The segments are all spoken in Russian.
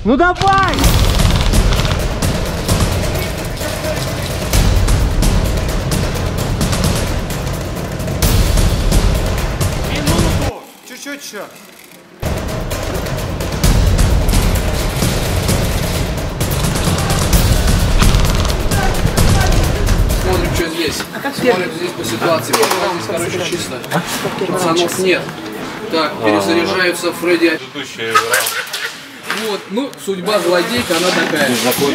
Ну давай! Минуту! Чуть-чуть еще. Смотрим, что здесь. Смотрим здесь по ситуации. Здесь, короче, чисто. Пацанов нет. Так, перезаряжаются Фредди. Вот, ну, судьба злодейка, она такая.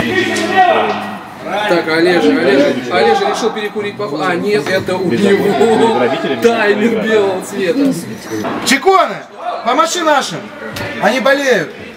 Так, Олежа решил перекурить походу. А, нет, это у него таймер белого цвета. Чеконы! Помаши нашим! Они болеют!